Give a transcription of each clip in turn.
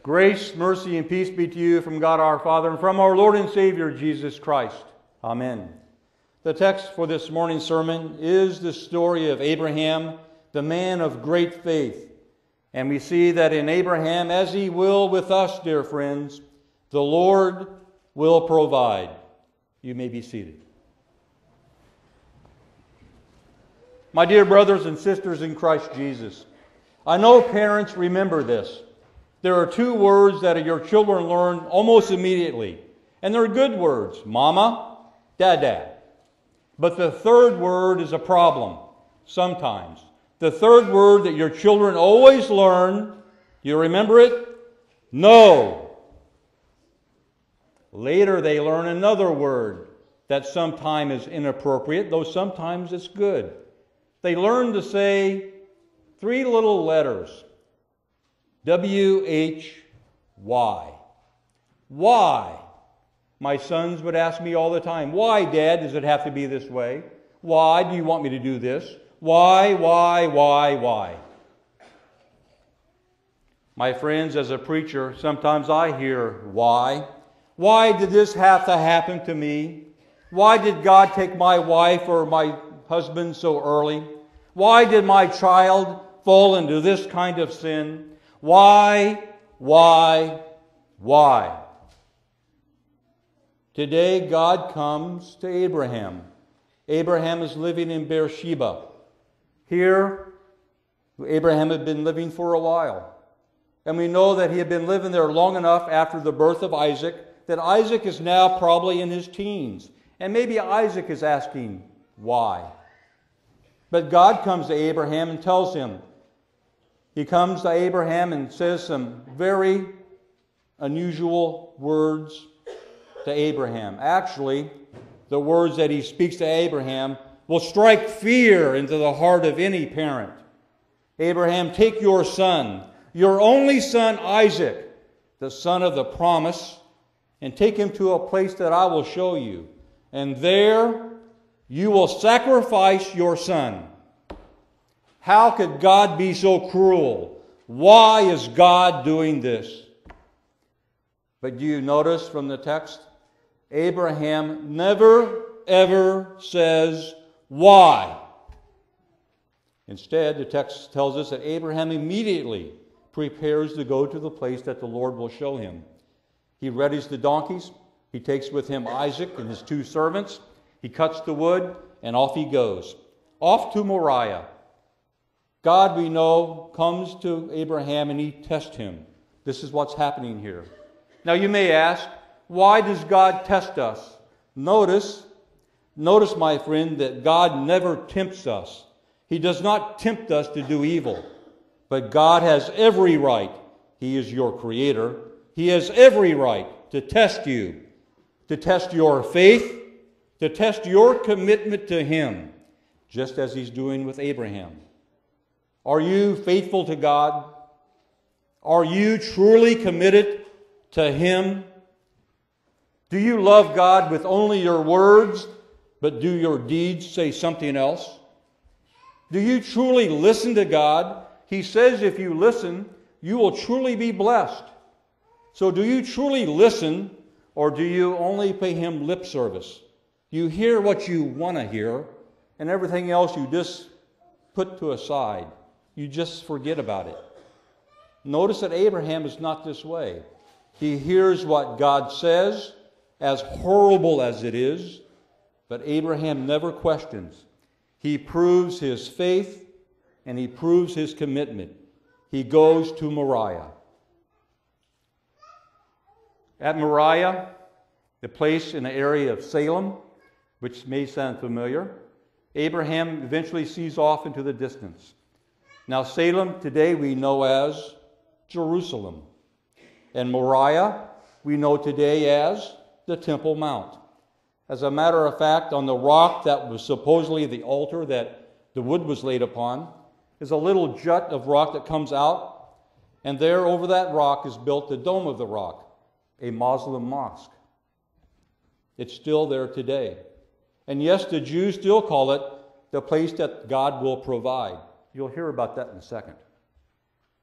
Grace, mercy, and peace be to you from God our Father and from our Lord and Savior, Jesus Christ. Amen. The text for this morning's sermon is the story of Abraham, the man of great faith. And we see that in Abraham, as he will with us, dear friends, the Lord will provide. You may be seated. My dear brothers and sisters in Christ Jesus, I know parents remember this. There are two words that your children learn almost immediately, and they're good words, mama, dada. But the third word is a problem, sometimes. The third word that your children always learn, do you remember it? No. Later they learn another word that sometimes is inappropriate, though sometimes it's good. They learn to say three little letters. W-H-Y. Why? My sons would ask me all the time, why, Dad, does it have to be this way? Why do you want me to do this? Why? My friends, as a preacher, sometimes I hear why. Why did this have to happen to me? Why did God take my wife or my husband so early? Why did my child fall into this kind of sin? Why? Today, God comes to Abraham. Abraham is living in Beersheba. Here, Abraham had been living for a while. And we know that he had been living there long enough after the birth of Isaac that Isaac is now probably in his teens. And maybe Isaac is asking, why? But God comes to Abraham and tells him. He comes to Abraham and says some very unusual words to Abraham. Actually, the words that he speaks to Abraham will strike fear into the heart of any parent. Abraham, take your son, your only son Isaac, the son of the promise, and take him to a place that I will show you. And there you will sacrifice your son. How could God be so cruel? Why is God doing this? But do you notice from the text? Abraham never, ever says why. Instead, the text tells us that Abraham immediately prepares to go to the place that the Lord will show him. He readies the donkeys. He takes with him Isaac and his two servants. He cuts the wood, and off he goes. Off to Moriah. God, we know, comes to Abraham and he tests him. This is what's happening here. Now you may ask, why does God test us? Notice, my friend, that God never tempts us. He does not tempt us to do evil. But God has every right. He is your creator. He has every right to test you, to test your faith, to test your commitment to Him, just as He's doing with Abraham. Are you faithful to God? Are you truly committed to Him? Do you love God with only your words, but do your deeds say something else? Do you truly listen to God? He says if you listen, you will truly be blessed. So do you truly listen, or do you only pay Him lip service? You hear what you want to hear, and everything else you just put to a side. You just forget about it. Notice that Abraham is not this way. He hears what God says, as horrible as it is, but Abraham never questions. He proves his faith and he proves his commitment. He goes to Moriah. At Moriah, the place in the area of Salem, which may sound familiar, Abraham eventually sees off into the distance. Now, Salem today we know as Jerusalem, and Moriah we know today as the Temple Mount. As a matter of fact, on the rock that was supposedly the altar that the wood was laid upon is a little jut of rock that comes out, and there over that rock is built the Dome of the Rock, a Muslim mosque. It's still there today. And yes, the Jews still call it the place that God will provide. You'll hear about that in a second.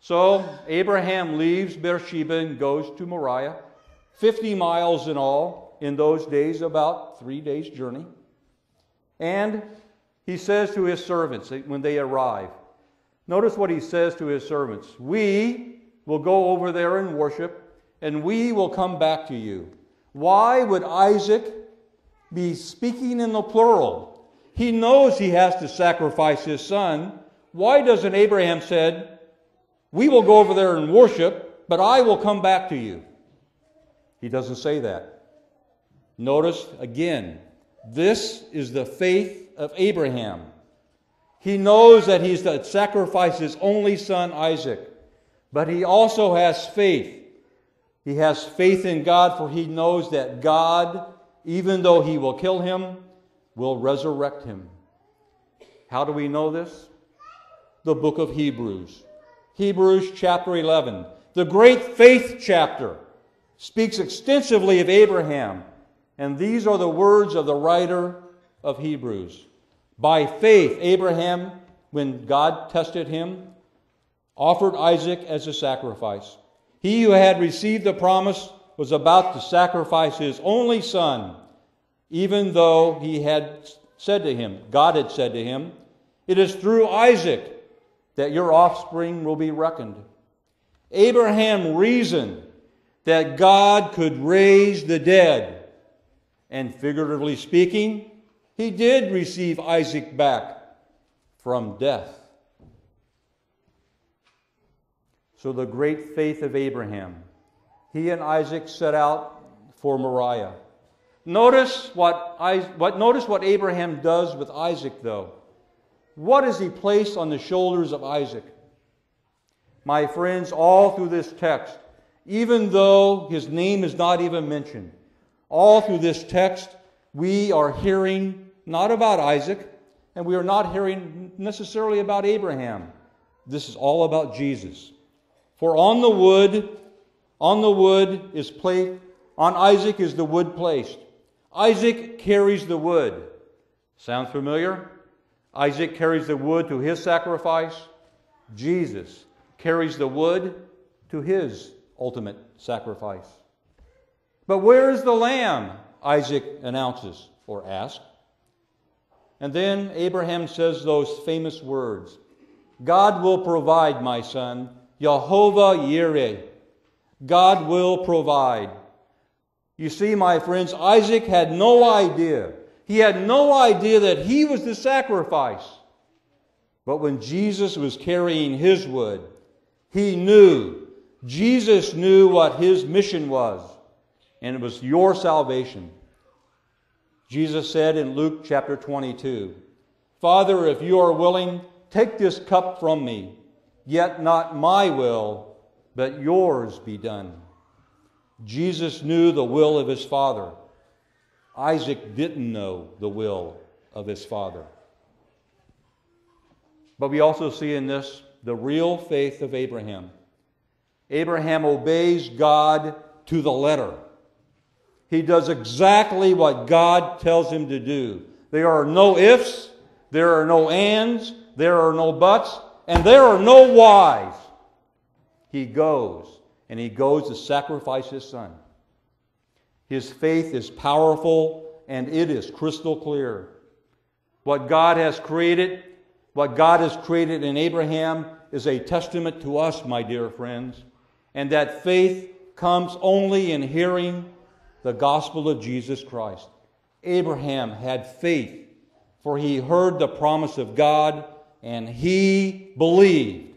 So Abraham leaves Beersheba and goes to Moriah, 50 miles in all, in those days about 3 days' journey. And he says to his servants when they arrive, notice what he says to his servants, "We will go over there and worship, and we will come back to you." Why would Isaac be speaking in the plural? He knows he has to sacrifice his son. Why doesn't Abraham said, "We will go over there and worship, but I will come back to you"? He doesn't say that. Notice again, this is the faith of Abraham. He knows that he's to sacrifice his only son Isaac, but he also has faith. He has faith in God, for he knows that God, even though he will kill him, will resurrect him. How do we know this? The book of Hebrews. Hebrews chapter 11, the great faith chapter, speaks extensively of Abraham. And these are the words of the writer of Hebrews. By faith, Abraham, when God tested him, offered Isaac as a sacrifice. He who had received the promise was about to sacrifice his only son, even though he had said to him, God had said to him, "It is through Isaac that your offspring will be reckoned." Abraham reasoned that God could raise the dead. And figuratively speaking, he did receive Isaac back from death. So the great faith of Abraham. He and Isaac set out for Moriah. Notice what Abraham does with Isaac, though. What is he placed on the shoulders of Isaac? My friends, all through this text, even though his name is not even mentioned, all through this text, we are hearing not about Isaac, and we are not hearing necessarily about Abraham. This is all about Jesus. For on Isaac is the wood placed. Isaac carries the wood. Sound familiar? Isaac carries the wood to his sacrifice. Jesus carries the wood to his ultimate sacrifice. But where is the lamb? Isaac announces or asks. And then Abraham says those famous words, "God will provide, my son, Jehovah Yireh." God will provide. You see, my friends, Isaac had no idea. He had no idea that he was the sacrifice. But when Jesus was carrying his wood, he knew. Jesus knew what his mission was. And it was your salvation. Jesus said in Luke chapter 22, "Father, if you are willing, take this cup from me. Yet not my will, but yours be done." Jesus knew the will of his Father. Isaac didn't know the will of his father. But we also see in this the real faith of Abraham. Abraham obeys God to the letter. He does exactly what God tells him to do. There are no ifs, there are no ands, there are no buts, and there are no whys. He goes, and he goes to sacrifice his son. His faith is powerful, and it is crystal clear. What God has created in Abraham is a testament to us, my dear friends, and that faith comes only in hearing the gospel of Jesus Christ. Abraham had faith, for he heard the promise of God, and he believed.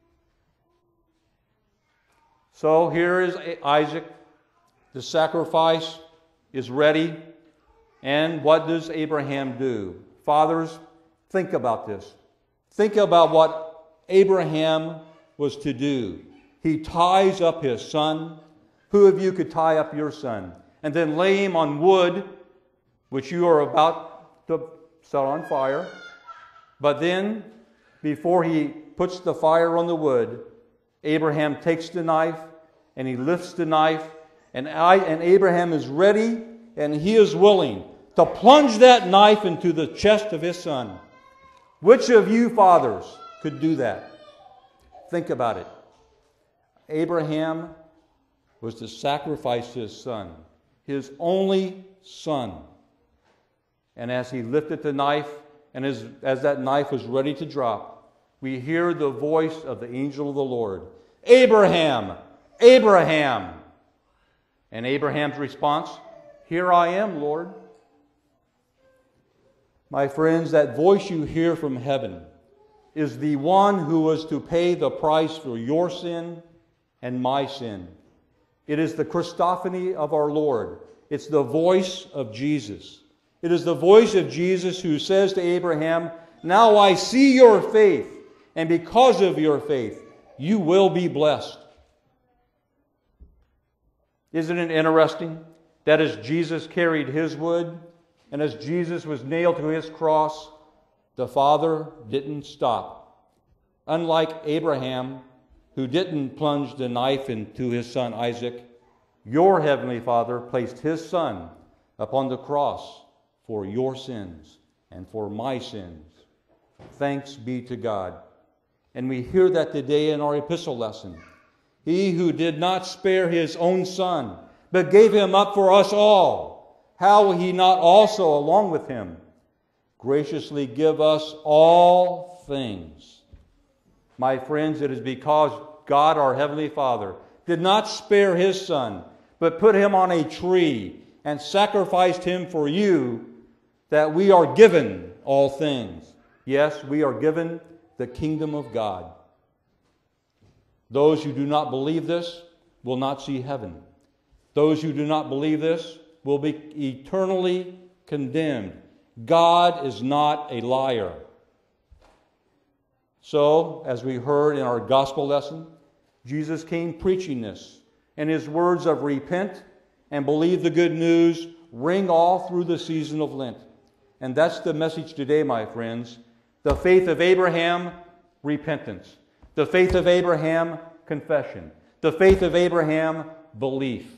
So here is Isaac. The sacrifice is ready. And what does Abraham do? Fathers, think about this. Think about what Abraham was to do. He ties up his son. Who of you could tie up your son? And then lay him on wood, which you are about to set on fire. But then, before he puts the fire on the wood, Abraham takes the knife, and he lifts the knife, and Abraham is ready, and he is willing to plunge that knife into the chest of his son. Which of you fathers could do that? Think about it. Abraham was to sacrifice his son, his only son. And as he lifted the knife, and as that knife was ready to drop, we hear the voice of the angel of the Lord, "Abraham, Abraham." And Abraham's response, "Here I am, Lord." My friends, that voice you hear from heaven is the one who was to pay the price for your sin and my sin. It is the Christophany of our Lord. It's the voice of Jesus. It is the voice of Jesus who says to Abraham, "Now I see your faith, and because of your faith, you will be blessed." Isn't it interesting that as Jesus carried his wood, and as Jesus was nailed to his cross, the Father didn't stop. Unlike Abraham, who didn't plunge the knife into his son Isaac, your heavenly Father placed his Son upon the cross for your sins and for my sins. Thanks be to God. And we hear that today in our epistle lesson. He who did not spare his own Son, but gave him up for us all, how will he not also, along with him, graciously give us all things? My friends, it is because God, our Heavenly Father, did not spare his Son, but put him on a tree and sacrificed him for you, that we are given all things. Yes, we are given the kingdom of God. Those who do not believe this will not see heaven. Those who do not believe this will be eternally condemned. God is not a liar. So, as we heard in our gospel lesson, Jesus came preaching this, and his words of repent and believe the good news ring all through the season of Lent. And that's the message today, my friends. The faith of Abraham, repentance. The faith of Abraham, confession. The faith of Abraham, belief.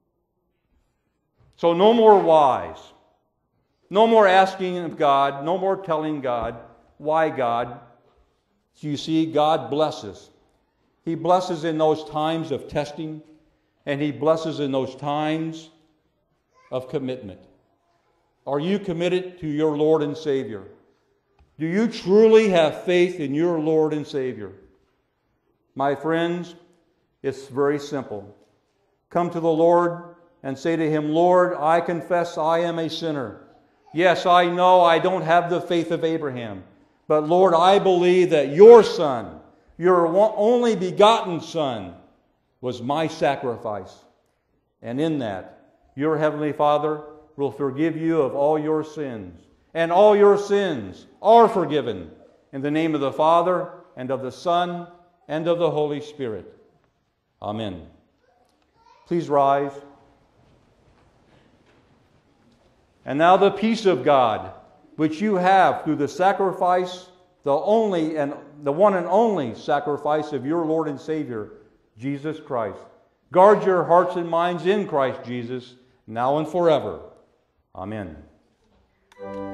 So no more whys. No more asking of God. No more telling God, why God? You see, God blesses. He blesses in those times of testing, and he blesses in those times of commitment. Are you committed to your Lord and Savior? Do you truly have faith in your Lord and Savior? My friends, it's very simple. Come to the Lord and say to him, "Lord, I confess I am a sinner. Yes, I know I don't have the faith of Abraham. But Lord, I believe that your Son, your only begotten Son, was my sacrifice. And in that, your Heavenly Father will forgive you of all your sins. And all your sins are forgiven. In the name of the Father, and of the Son, and of the Holy Spirit. Amen." Please rise. And now the peace of God, which you have through the sacrifice, the one and only sacrifice of your Lord and Savior, Jesus Christ. Guard your hearts and minds in Christ Jesus, now and forever. Amen.